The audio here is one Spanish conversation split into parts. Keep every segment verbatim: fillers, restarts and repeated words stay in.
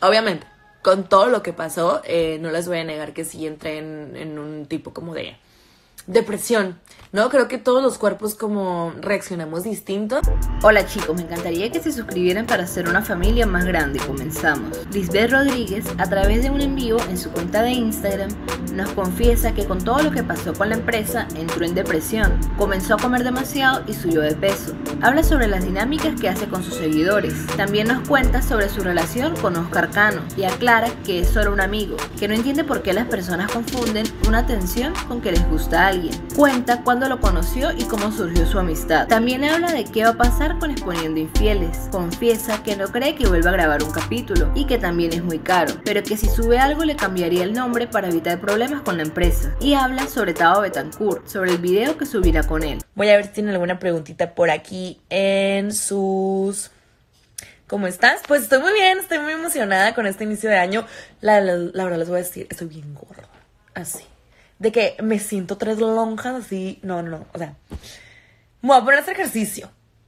obviamente, con todo lo que pasó, eh, no les voy a negar que sí entré en, en un tipo como de depresión, ¿no? Creo que todos los cuerpos como reaccionamos distinto. Hola chicos, me encantaría que se suscribieran para hacer una familia más grande. Comenzamos. Lisbeth Rodríguez, a través de un en vivo en su cuenta de Instagram, nos confiesa que con todo lo que pasó con la empresa, entró en depresión, comenzó a comer demasiado y subió de peso. Habla sobre las dinámicas que hace con sus seguidores. También nos cuenta sobre su relación con Oscar Cano y aclara que es solo un amigo, que no entiende por qué las personas confunden una atención con que les gusta a alguien. Cuenta cuándo lo conoció y cómo surgió su amistad. También habla de qué va a pasar con Exponiendo Infieles. Confiesa que no cree que vuelva a grabar un capítulo y que también es muy caro, pero que si sube algo le cambiaría el nombre para evitar problemas con la empresa. Y habla sobre Tavo Betancourt, sobre el video que subirá con él. Voy a ver si tienen alguna preguntita por aquí en sus... ¿Cómo estás? Pues estoy muy bien, estoy muy emocionada con este inicio de año. La, la, la verdad les voy a decir, estoy bien gorda, así. De que me siento tres lonjas así. No, no, no. O sea, me voy a poner a hacer ejercicio.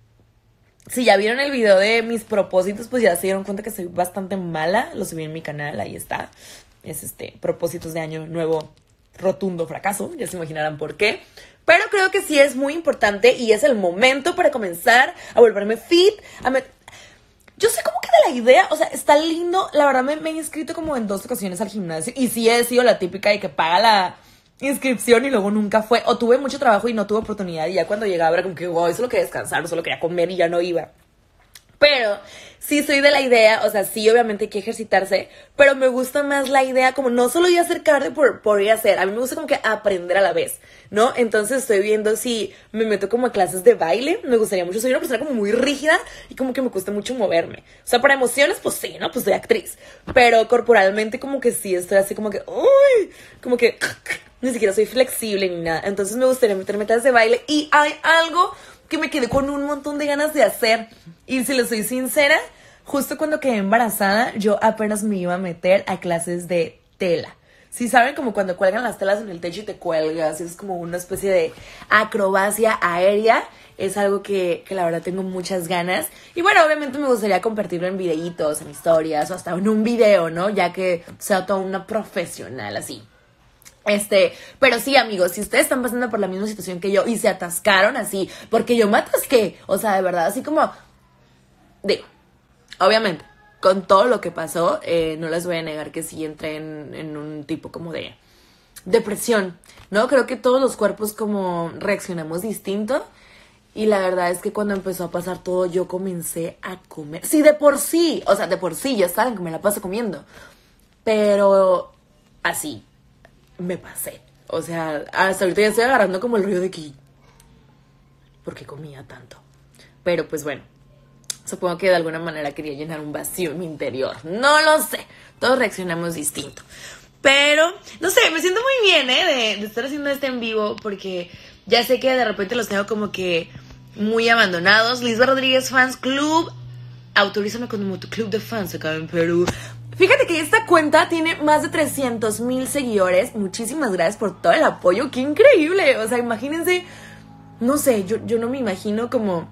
Si ya vieron el video de mis propósitos, pues ya se dieron cuenta que soy bastante mala. Lo subí en mi canal, ahí está. Es este, propósitos de año nuevo, rotundo fracaso. Ya se imaginarán por qué. Pero creo que sí es muy importante y es el momento para comenzar a volverme fit. A met- Yo sé como que de la idea, o sea, está lindo. La verdad me, me he inscrito como en dos ocasiones al gimnasio. Y sí he sido la típica de que paga la inscripción y luego nunca fue, o tuve mucho trabajo y no tuve oportunidad y ya cuando llegaba era como que wow, solo quería descansar, solo quería comer y ya no iba. Pero sí soy de la idea, o sea, sí obviamente hay que ejercitarse, pero me gusta más la idea como no solo ir a hacer cardio por, por ir a hacer, a mí me gusta como que aprender a la vez, ¿no? Entonces estoy viendo si me meto como a clases de baile, me gustaría mucho, soy una persona como muy rígida y como que me cuesta mucho moverme. O sea, para emociones, pues sí, ¿no? Pues soy actriz, pero corporalmente como que sí estoy así como que, uy, como que ni siquiera soy flexible ni nada. Entonces me gustaría meterme a clases de baile y hay algo que me quedé con un montón de ganas de hacer. Y si les soy sincera, justo cuando quedé embarazada, yo apenas me iba a meter a clases de tela. Si saben, como cuando cuelgan las telas en el techo y te cuelgas, es como una especie de acrobacia aérea. Es algo que, que la verdad tengo muchas ganas. Y bueno, obviamente me gustaría compartirlo en videitos, en historias o hasta en un video, ¿no? Ya que sea toda una profesional así. Este, pero sí, amigos, si ustedes están pasando por la misma situación que yo y se atascaron así, porque yo me atasqué, o sea, de verdad, así como, digo, obviamente, con todo lo que pasó, eh, no les voy a negar que sí entré en, en un tipo como de depresión, ¿no? Creo que todos los cuerpos como reaccionamos distinto y la verdad es que cuando empezó a pasar todo yo comencé a comer, sí, de por sí, o sea, de por sí, ya saben que me la paso comiendo, pero así me pasé. O sea, hasta ahorita ya estoy agarrando como el rollo de que ¿por qué comía tanto? Pero pues bueno, supongo que de alguna manera quería llenar un vacío en mi interior. No lo sé. Todos reaccionamos distinto. Pero, no sé, me siento muy bien, ¿eh? De, de estar haciendo este en vivo porque ya sé que de repente los tengo como que muy abandonados. Lisbeth Rodríguez Fans Club. Autorízame como tu club de fans acá en Perú. Fíjate que esta cuenta tiene más de trescientos mil seguidores. Muchísimas gracias por todo el apoyo. ¡Qué increíble! O sea, imagínense, no sé, yo, yo no me imagino como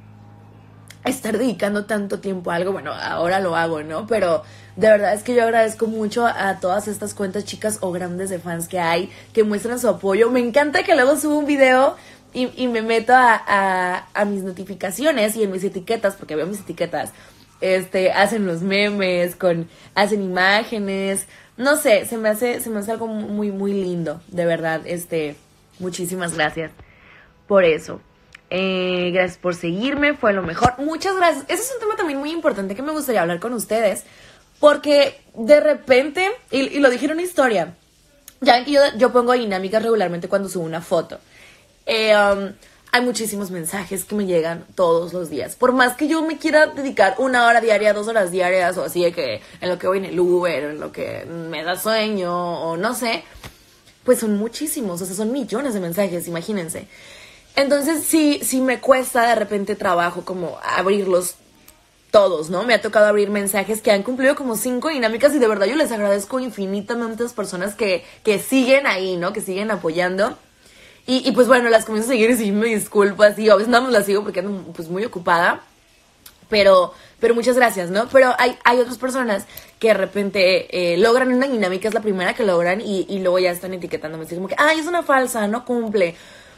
estar dedicando tanto tiempo a algo. Bueno, ahora lo hago, ¿no? Pero de verdad es que yo agradezco mucho a todas estas cuentas chicas o grandes de fans que hay, que muestran su apoyo. Me encanta que luego subo un video y, y me meto a, a, a mis notificaciones y en mis etiquetas, porque veo mis etiquetas. Este, hacen los memes, con, hacen imágenes, no sé, se me hace, se me hace algo muy, muy lindo, de verdad, este, muchísimas gracias por eso, eh, gracias por seguirme, fue lo mejor, muchas gracias, ese es un tema también muy importante que me gustaría hablar con ustedes, porque de repente, y, y lo dije en una historia, ya ven que yo, yo pongo dinámicas regularmente cuando subo una foto, eh, um, hay muchísimos mensajes que me llegan todos los días. Por más que yo me quiera dedicar una hora diaria, dos horas diarias, o así de que en lo que voy en el Uber, en lo que me da sueño, o no sé, pues son muchísimos, o sea, son millones de mensajes, imagínense. Entonces, sí, sí me cuesta de repente trabajo como abrirlos todos, ¿no? Me ha tocado abrir mensajes que han cumplido como cinco dinámicas y de verdad yo les agradezco infinitamente a las personas que, que siguen ahí, ¿no? Que siguen apoyando. Y, y pues bueno, las comienzo a seguir y sí me disculpo así, a veces nada más las sigo porque ando pues muy ocupada. Pero, pero muchas gracias, ¿no? Pero hay, hay otras personas que de repente eh, logran una dinámica, es la primera que logran, y, y luego ya están etiquetándome así como que, ay, es una falsa, no cumple.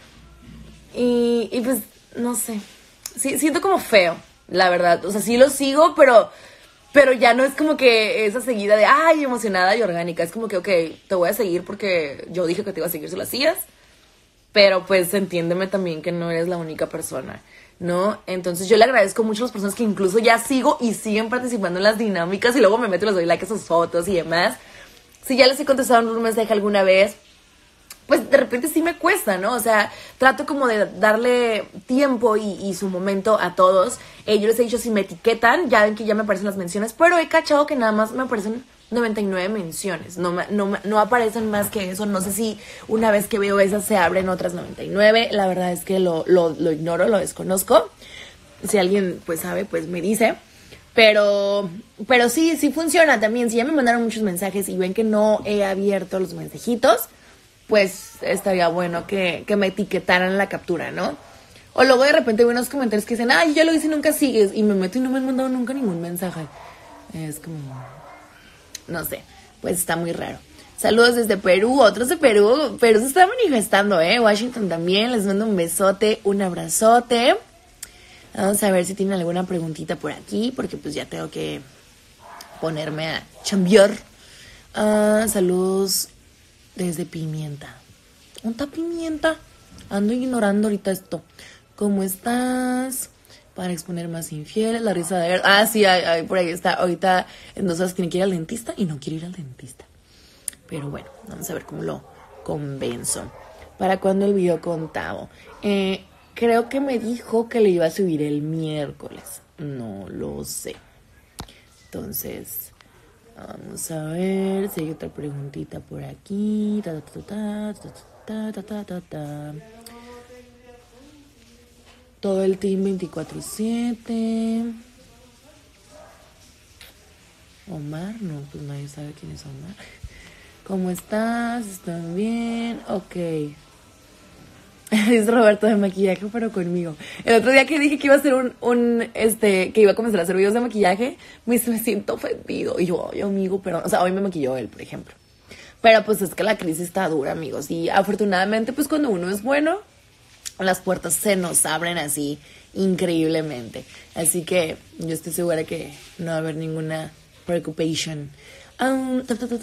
Y, y pues, no sé, sí, siento como feo, la verdad. O sea, sí lo sigo, pero, pero ya no es como que esa seguida de, ay, emocionada y orgánica. Es como que, ok, te voy a seguir porque yo dije que te iba a seguir si lo hacías. Pero pues entiéndeme también que no eres la única persona, ¿no? Entonces yo le agradezco mucho a las personas que incluso ya sigo y siguen participando en las dinámicas y luego me meto y les doy like a sus fotos y demás. Si ya les he contestado en un mensaje alguna vez, pues de repente sí me cuesta, ¿no? O sea, trato como de darle tiempo y, y su momento a todos. Eh, yo les he dicho, si me etiquetan, ya ven que ya me aparecen las menciones, pero he cachado que nada más me aparecen noventa y nueve menciones, no, no, no aparecen más que eso. No sé si una vez que veo esas se abren otras noventa y nueve, la verdad es que lo, lo, lo ignoro, lo desconozco. Si alguien pues sabe, pues me dice. Pero, pero sí, sí funciona también. Si ya me mandaron muchos mensajes y ven que no he abierto los mensajitos, pues estaría bueno que, que me etiquetaran la captura, ¿no? O luego de repente veo unos comentarios que dicen, ay, ya lo hice y nunca sigues, y me meto y no me han mandado nunca ningún mensaje. Es como, no sé, pues está muy raro. Saludos desde Perú, otros de Perú. Perú se está manifestando, ¿eh? Washington también, les mando un besote, un abrazote. Vamos a ver si tienen alguna preguntita por aquí, porque pues ya tengo que ponerme a chambear. Uh, saludos desde Pimienta. ¿Dónde está Pimienta? Ando ignorando ahorita esto. ¿Cómo estás? Para exponer más infieles, la risa de... Ah, sí, ay, ay, por ahí está. Ahorita entonces tiene que ir al dentista y no quiere ir al dentista. Pero bueno, vamos a ver cómo lo convenzo. ¿Para cuándo el video con Tavo? Eh, creo que me dijo que le iba a subir el miércoles. No lo sé. Entonces, vamos a ver si hay otra preguntita por aquí. Ta, ta, ta, ta, ta, ta, ta, ta, ta. Todo el team veinticuatro siete. Omar, no, pues nadie sabe quién es Omar. ¿Cómo estás? ¿Están bien? Ok. Es Roberto de maquillaje, pero conmigo. El otro día que dije que iba a hacer un, un, este, que iba a comenzar a hacer videos de maquillaje, me, me siento ofendido. Y yo, ay, amigo, pero, o sea, hoy me maquilló él, por ejemplo. Pero pues es que la crisis está dura, amigos. Y afortunadamente, pues cuando uno es bueno, las puertas se nos abren así increíblemente. Así que yo estoy segura que no va a haber ninguna preocupación. Um,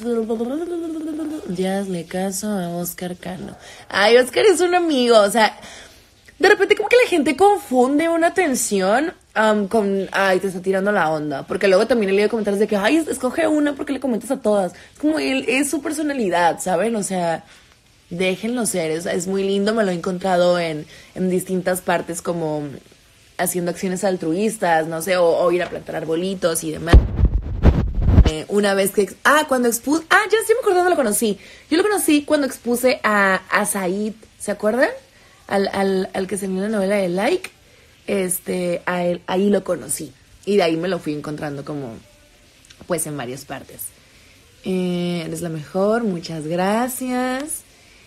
ya hazle caso a Oscar Cano. Ay, Oscar es un amigo. O sea, de repente como que la gente confunde una atención um, con, ay, te está tirando la onda. Porque luego también he leído comentarios de que, ay, escoge una porque le comentas a todas. Es como él, es su personalidad, ¿saben? O sea, déjenlo ser. Es, es muy lindo, me lo he encontrado en, en distintas partes, como haciendo acciones altruistas, no sé, o, o ir a plantar arbolitos y demás. Eh, una vez que... Ah, cuando expuse... Ah, ya sí me acuerdo dónde lo conocí. Yo lo conocí cuando expuse a, a Said, ¿se acuerdan? Al, al, al que salió en la novela de Like. Este, a él, ahí lo conocí. Y de ahí me lo fui encontrando como, pues, en varias partes. Eh, eres la mejor, muchas gracias.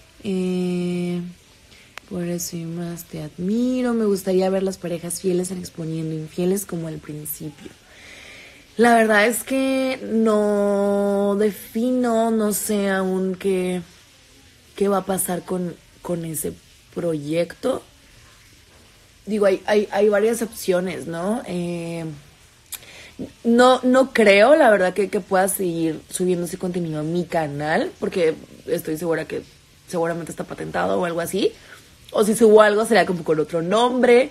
Eh, por eso y más te admiro. Me gustaría ver las parejas fieles en Exponiendo Infieles como al principio. La verdad es que no defino, no sé aún qué, qué va a pasar con, con ese proyecto. Digo, hay, hay, hay varias opciones, ¿no? Eh, no, no creo, la verdad, que, que pueda seguir subiendo ese contenido a mi canal, porque estoy segura que seguramente está patentado o algo así. O si subo algo será como con otro nombre.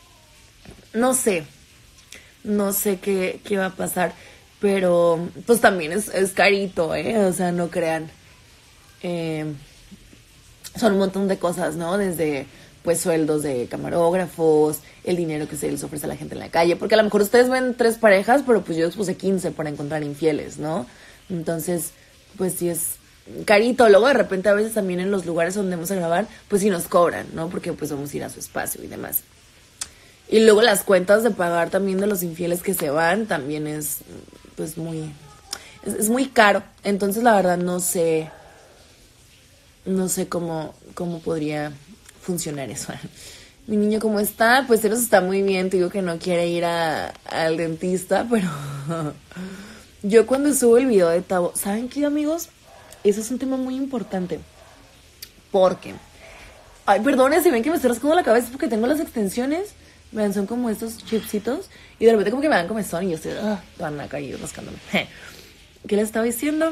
No sé. No sé qué, qué va a pasar, pero pues también es, es carito, ¿eh? O sea, no crean. Eh, son un montón de cosas, ¿no? Desde, pues, sueldos de camarógrafos, el dinero que se les ofrece a la gente en la calle. Porque a lo mejor ustedes ven tres parejas, pero pues yo expuse quince para encontrar infieles, ¿no? Entonces, pues sí es carito. Luego de repente a veces también en los lugares donde vamos a grabar, pues sí nos cobran, ¿no? Porque pues vamos a ir a su espacio y demás. Y luego las cuentas de pagar también de los infieles que se van también es, pues, muy... Es, es muy caro. Entonces, la verdad, no sé... No sé cómo, cómo podría funcionar eso. Mi niño, ¿cómo está? Pues él está muy bien. Te digo que no quiere ir a, al dentista, pero yo cuando subo el video de Tavo, ¿saben qué, amigos? Eso es un tema muy importante. Porque, ay, perdonen si ven que me estoy rascando la cabeza porque tengo las extensiones. Vean, son como estos chipsitos. Y de repente como que me dan comezón y yo estoy, ah, van a caer rascándome. ¿Qué les estaba diciendo?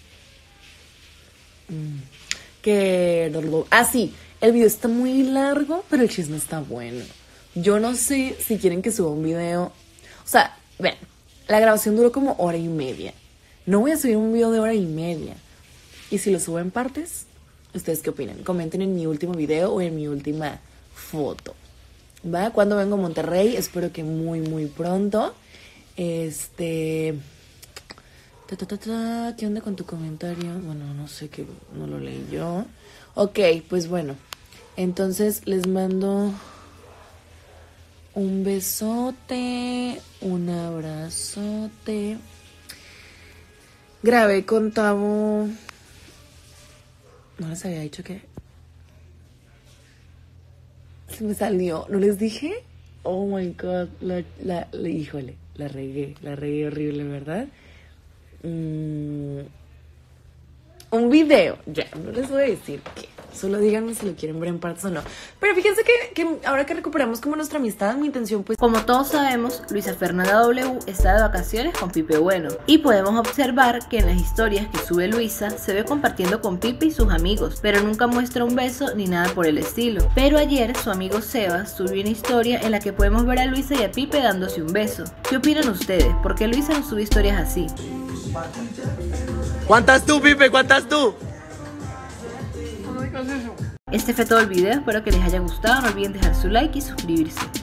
Mm, que... Ah, sí. El video está muy largo, pero el chisme está bueno. Yo no sé si quieren que suba un video. O sea, ven, la grabación duró como hora y media. No voy a subir un video de hora y media. Y si lo subo en partes, ¿ustedes qué opinan? Comenten en mi último video o en mi última foto. ¿Va? Cuando vengo a Monterrey, espero que muy, muy pronto. Este... Ta, ta, ta, ta. ¿Qué onda con tu comentario? Bueno, no sé, que no lo leí yo. Ok, pues bueno. Entonces les mando un besote, un abrazote. Grabé con Tavo. No les había dicho que... Se me salió. ¿No les dije? Oh my God. La, la, la, híjole, la regué. La regué horrible, ¿verdad? Mm, un video. Ya, no les voy a decir qué. Solo díganme si lo quieren ver en partes o no. Pero fíjense que, que ahora que recuperamos como nuestra amistad, mi intención pues... Como todos sabemos, Luisa Fernanda W está de vacaciones con Pipe Bueno. Y podemos observar que en las historias que sube Luisa se ve compartiendo con Pipe y sus amigos, pero nunca muestra un beso ni nada por el estilo. Pero ayer su amigo Sebas subió una historia en la que podemos ver a Luisa y a Pipe dándose un beso. ¿Qué opinan ustedes? ¿Por qué Luisa no sube historias así? ¿Cuántas tú, Pipe? ¿Cuántas tú? Este fue todo el video, espero que les haya gustado, no olviden dejar su like y suscribirse.